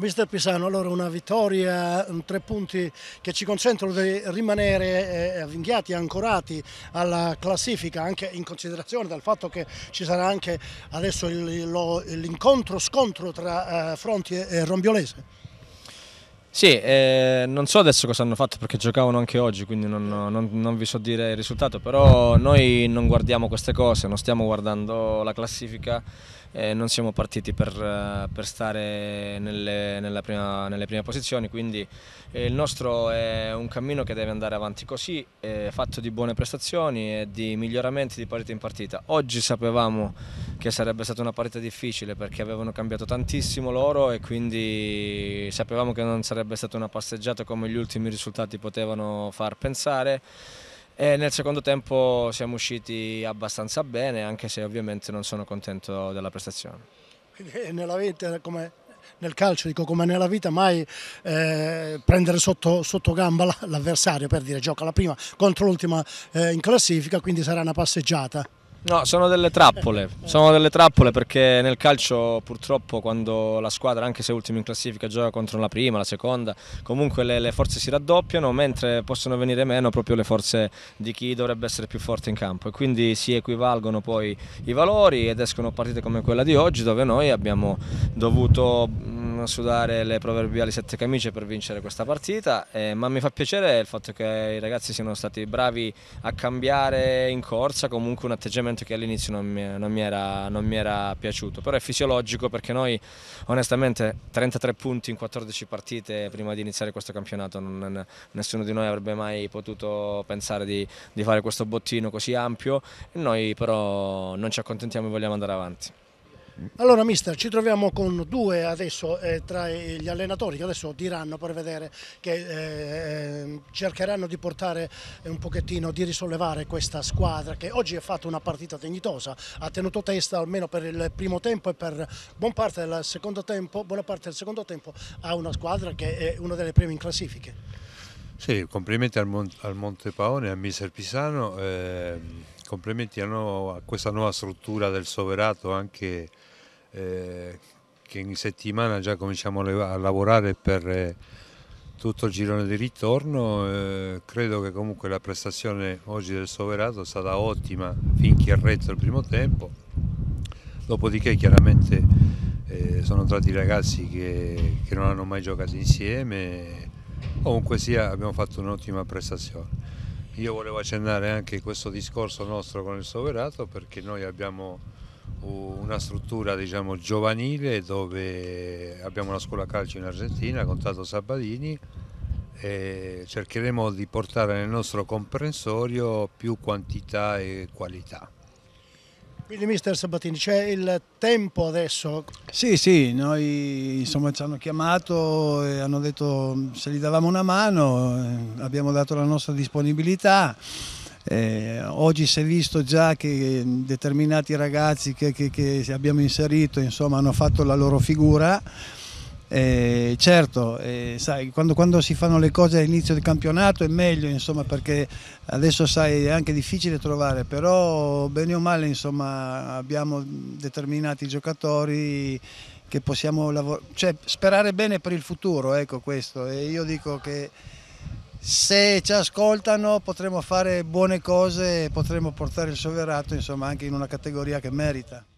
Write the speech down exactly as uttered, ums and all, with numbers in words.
Mister Pisano, allora una vittoria, tre punti che ci consentono di rimanere avvinghiati, ancorati alla classifica, anche in considerazione del fatto che ci sarà anche adesso l'incontro, scontro tra Fronti e Rombiolese. Sì, eh, non so adesso cosa hanno fatto perché giocavano anche oggi, quindi non, non, non vi so dire il risultato, però noi non guardiamo queste cose, non stiamo guardando la classifica, eh, non siamo partiti per, per stare nelle, nella prima, nelle prime posizioni, quindi eh, il nostro è un cammino che deve andare avanti così, eh, fatto di buone prestazioni e di miglioramenti di partita in partita. Oggi sapevamo che sarebbe stata una partita difficile perché avevano cambiato tantissimo loro e quindi sapevamo che non sarebbe stata una passeggiata come gli ultimi risultati potevano far pensare, e nel secondo tempo siamo usciti abbastanza bene, anche se ovviamente non sono contento della prestazione. Quindi nella vita, come nel calcio, dico, come nella vita, mai eh, prendere sotto, sotto gamba l'avversario, per dire gioca la prima contro l'ultima eh, in classifica, quindi sarà una passeggiata. No, sono delle trappole, sono delle trappole perché nel calcio purtroppo quando la squadra, anche se ultima in classifica, gioca contro la prima, la seconda, comunque le, le forze si raddoppiano, mentre possono venire meno proprio le forze di chi dovrebbe essere più forte in campo, e quindi si equivalgono poi i valori ed escono partite come quella di oggi dove noi abbiamo dovuto mh, sudare le proverbiali sette camicie per vincere questa partita, eh, ma mi fa piacere il fatto che i ragazzi siano stati bravi a cambiare in corsa comunque un atteggiamento che all'inizio non, non, non mi era piaciuto, però è fisiologico perché noi onestamente trentatré punti in quattordici partite prima di iniziare questo campionato, non, nessuno di noi avrebbe mai potuto pensare di, di fare questo bottino così ampio, e noi però non ci accontentiamo e vogliamo andare avanti. Allora mister, ci troviamo con due adesso eh, tra gli allenatori che adesso diranno, per vedere, che eh, cercheranno di portare un pochettino, di risollevare questa squadra che oggi ha fatto una partita dignitosa, ha tenuto testa almeno per il primo tempo e per buona parte del secondo tempo, buona parte del secondo tempo a una squadra che è una delle prime in classifiche. Sì, complimenti al, Mon al Montepaone e a mister Pisano, eh, complimenti a, no a questa nuova struttura del Soverato, anche eh, che in settimana già cominciamo a lavorare per eh, tutto il girone di ritorno. Eh, credo che comunque la prestazione oggi del Soverato è stata ottima finché ha retto il primo tempo, dopodiché chiaramente eh, sono entrati ragazzi che, che non hanno mai giocato insieme. Comunque sia, abbiamo fatto un'ottima prestazione. Io volevo accennare anche questo discorso nostro con il Soverato, perché noi abbiamo una struttura, diciamo, giovanile, dove abbiamo una scuola calcio in Argentina con Tato Sabadini, e cercheremo di portare nel nostro comprensorio più quantità e qualità. Quindi mister Sabatini, c'è il tempo adesso? Sì, sì, noi insomma ci hanno chiamato e hanno detto se gli davamo una mano, eh, abbiamo dato la nostra disponibilità. Eh, oggi si è visto già che determinati ragazzi che, che, che abbiamo inserito insomma hanno fatto la loro figura. Eh, certo, eh, sai, quando, quando si fanno le cose all'inizio del campionato è meglio, insomma, perché adesso sai è anche difficile trovare, però bene o male insomma abbiamo determinati giocatori che possiamo cioè, sperare bene per il futuro, ecco questo, e io dico che se ci ascoltano potremo fare buone cose e potremo portare il Soverato insomma anche in una categoria che merita.